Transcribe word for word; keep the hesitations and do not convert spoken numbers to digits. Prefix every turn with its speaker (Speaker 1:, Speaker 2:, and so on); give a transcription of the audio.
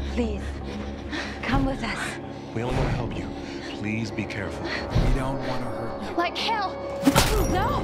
Speaker 1: Please, come with us.
Speaker 2: We only want to help you. Please be careful.
Speaker 3: We don't want to hurt you.
Speaker 1: Like hell! No!